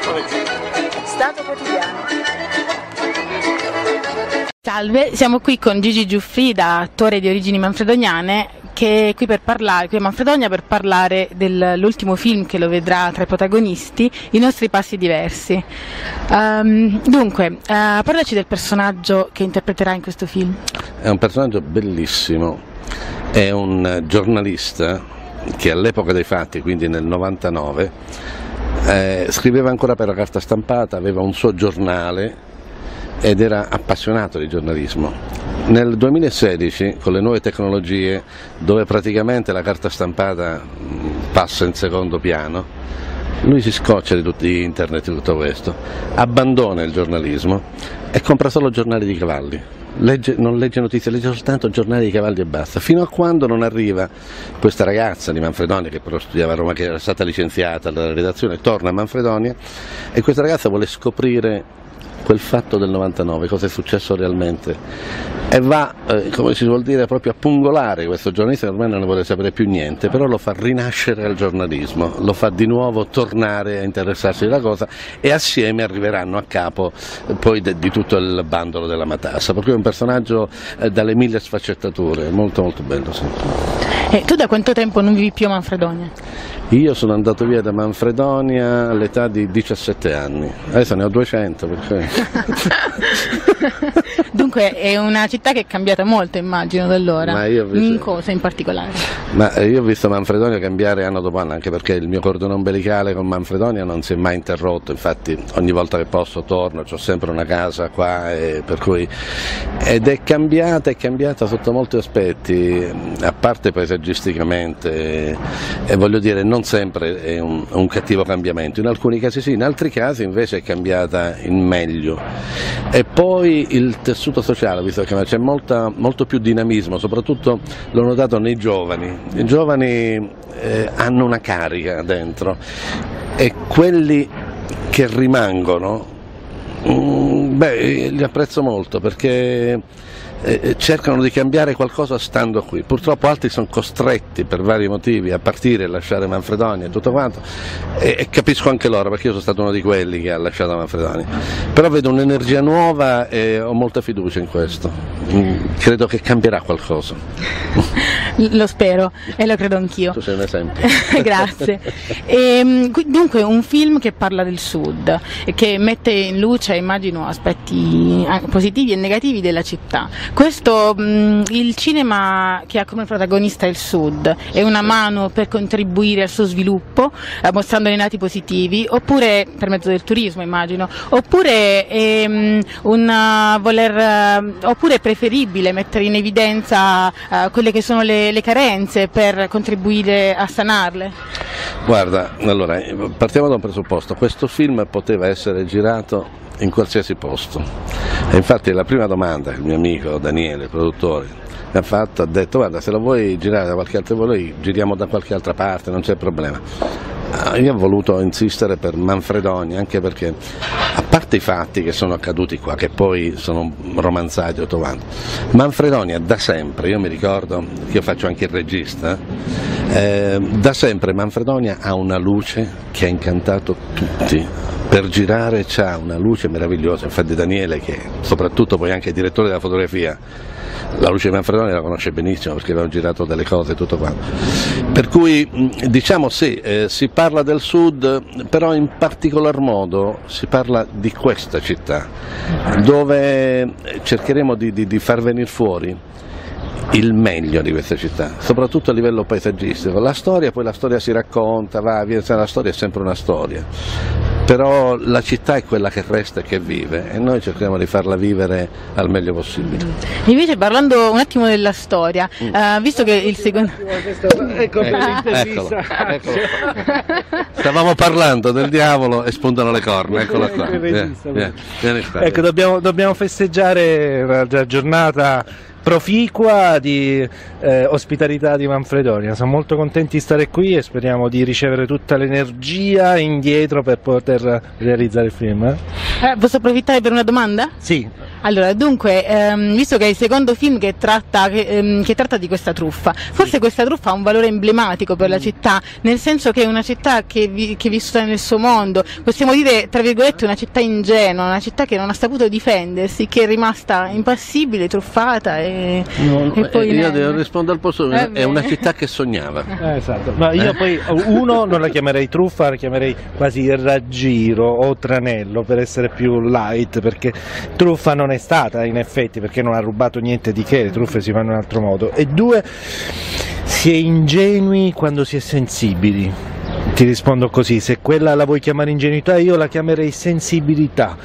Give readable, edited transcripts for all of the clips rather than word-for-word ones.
Stato quotidiano. Salve, siamo qui con Gigi Giuffrida, attore di origini manfredoniane, che è qui a Manfredonia per parlare dell'ultimo film che lo vedrà tra i protagonisti, I nostri passi diversi. Dunque, parlaci del personaggio che interpreterà in questo film. È un personaggio bellissimo, è un giornalista che all'epoca dei fatti, quindi nel 99, scriveva ancora per la carta stampata, aveva un suo giornale ed era appassionato di giornalismo. Nel 2016, con le nuove tecnologie, dove praticamente la carta stampata passa in secondo piano, lui si scoccia di internet e tutto questo, abbandona il giornalismo e compra solo giornali di cavalli. Non legge notizie, legge soltanto giornali di cavalli e basta, fino a quando non arriva questa ragazza di Manfredonia, che però studiava a Roma, che era stata licenziata dalla redazione, torna a Manfredonia e questa ragazza vuole scoprire quel fatto del 99, cosa è successo realmente, e va, come si vuol dire, proprio a pungolare questo giornalista che ormai non ne vuole sapere più niente, però lo fa rinascere al giornalismo, lo fa di nuovo tornare a interessarsi della cosa e assieme arriveranno a capo poi di tutto il bandolo della matassa, per cui è un personaggio dalle mille sfaccettature, molto molto bello. Sì. E tu da quanto tempo non vivi più a Manfredonia? Io sono andato via da Manfredonia all'età di 17 anni, adesso ne ho 200 perché... Dunque è una città che è cambiata molto, immagino, da allora. In cosa in particolare? Ma io ho visto Manfredonia cambiare anno dopo anno, anche perché il mio cordone ombelicale con Manfredonia non si è mai interrotto, infatti ogni volta che posso torno, ho sempre una casa qua, per cui... ed è cambiata sotto molti aspetti, a parte paesaggisticamente, e voglio dire, non sempre è un cattivo cambiamento, in alcuni casi sì, in altri casi invece è cambiata in meglio. E poi il tessuto sociale, visto che c'è molto più dinamismo, soprattutto l'ho notato nei giovani. I giovani hanno una carica dentro e quelli che rimangono, li apprezzo molto perché cercano di cambiare qualcosa stando qui. Purtroppo altri sono costretti per vari motivi a partire e lasciare Manfredonia e tutto quanto, e capisco anche loro perché io sono stato uno di quelli che ha lasciato Manfredonia, però vedo un'energia nuova e ho molta fiducia in questo, credo che cambierà qualcosa. Lo spero e lo credo anch'io. Tu sei un esempio. Grazie. Dunque un film che parla del Sud e che mette in luce, immagino, aspetti positivi e negativi della città. Questo, il cinema che ha come protagonista il Sud, è una mano per contribuire al suo sviluppo, mostrando i lati positivi, oppure per mezzo del turismo, immagino, oppure oppure è preferibile mettere in evidenza quelle che sono le carenze per contribuire a sanarle? Guarda, allora, partiamo da un presupposto: questo film poteva essere girato in qualsiasi posto, e infatti la prima domanda che il mio amico Daniele, il produttore, mi ha fatto, ha detto: guarda, se lo vuoi girare da qualche altra parte, noi giriamo da qualche altra parte, non c'è problema. Io ho voluto insistere per Manfredonia, anche perché, a parte i fatti che sono accaduti qua, che poi sono romanzati o quanto, Manfredonia da sempre, io mi ricordo che io faccio anche il regista, da sempre Manfredonia ha una luce che ha incantato tutti. Per girare c'ha una luce meravigliosa, infatti Daniele, che soprattutto poi anche direttore della fotografia, la luce di Manfredonia la conosce benissimo perché aveva girato delle cose e tutto quanto. Per cui diciamo sì, si parla del Sud, però in particolar modo si parla di questa città, dove cercheremo di far venire fuori il meglio di questa città, soprattutto a livello paesaggistico. La storia, poi la storia si racconta, la storia è sempre una storia, però la città è quella che resta e che vive, e noi cerchiamo di farla vivere al meglio possibile. Invece, parlando un attimo della storia, visto che il secondo... Eccolo. Stavamo parlando del diavolo e spuntano le corna, eccola qua. Vieni qua. Ecco, dobbiamo festeggiare la giornata proficua di ospitalità di Manfredonia. Siamo molto contenti di stare qui e speriamo di ricevere tutta l'energia indietro per poter realizzare il film. Posso approfittare per una domanda? Sì. Allora, dunque, visto che è il secondo film che tratta di questa truffa, forse questa truffa ha un valore emblematico per la città, nel senso che è una città che è vissuta nel suo mondo, possiamo dire, tra virgolette, una città ingenua, una città che non ha saputo difendersi, che è rimasta impassibile, truffata e poi... Io devo rispondere al posto, è una città che sognava. Esatto, ma io poi non la chiamerei truffa, la chiamerei quasi raggiro o tranello, per essere più light, perché truffa non è stata in effetti, perché non ha rubato niente di che, le truffe si fanno in un altro modo. E due, si è ingenui quando si è sensibili. Ti rispondo così: se quella la vuoi chiamare ingenuità, io la chiamerei sensibilità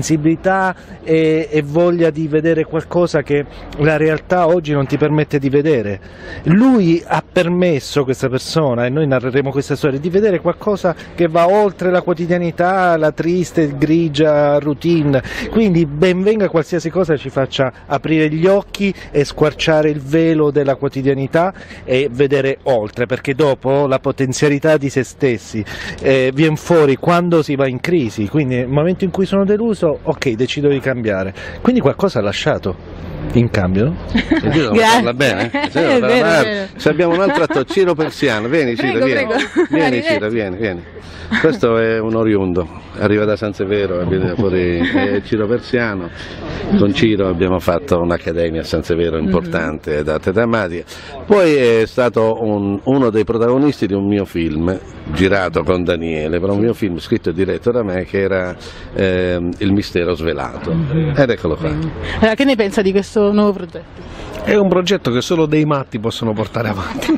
e voglia di vedere qualcosa che la realtà oggi non ti permette di vedere. Lui ha permesso, questa persona, e noi narreremo questa storia, di vedere qualcosa che va oltre la quotidianità, la triste, grigia routine. Quindi ben venga qualsiasi cosa ci faccia aprire gli occhi e squarciare il velo della quotidianità e vedere oltre, perché dopo la potenzialità di se stessi viene fuori quando si va in crisi. Quindi nel momento in cui sono deluso, ok, decido di cambiare, quindi qualcosa ha lasciato in cambio. Va bene? Se abbiamo un altro attore, Ciro Persiano, vieni Ciro, prego. Vieni Ciro, vieni. Questo è un oriundo, arriva da San Severo, viene fuori, è Ciro Persiano. Con Ciro abbiamo fatto un'accademia a San Severo importante, d'arte drammatica. Poi è stato uno dei protagonisti di un mio film girato con Daniele, per un mio film scritto e diretto da me, che era Il mistero svelato. Ed eccolo qua. Allora, che ne pensa di questo nuovo progetto? È un progetto che solo dei matti possono portare avanti.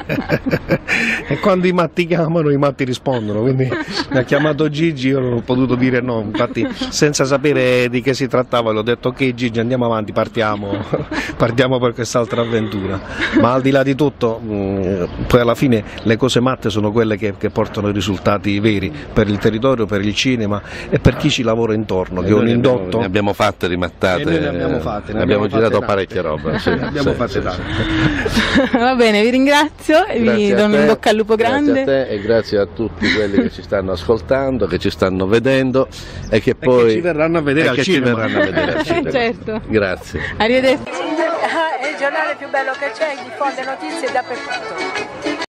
E quando i matti chiamano, i matti rispondono. Quindi mi ha chiamato Gigi, io non ho potuto dire no. Infatti, senza sapere di che si trattava, gli ho detto ok Gigi, andiamo avanti, partiamo per quest'altra avventura. Ma al di là di tutto, poi alla fine le cose matte sono quelle che portano i risultati veri per il territorio, per il cinema e per chi ci lavora intorno, che è un indotto. Ne abbiamo fatte rimattate, ne abbiamo girato parecchie robe. Sì, abbiamo fatte tante. Va bene, vi ringrazio e vi do un in bocca al lupo grande. Grazie a te e grazie a tutti quelli che ci stanno ascoltando, che ci stanno vedendo e che poi ci verranno a vedere al cinema. Certo. Grazie. Arrivederci. È il giornale più bello che c'è, diffonde notizie dappertutto.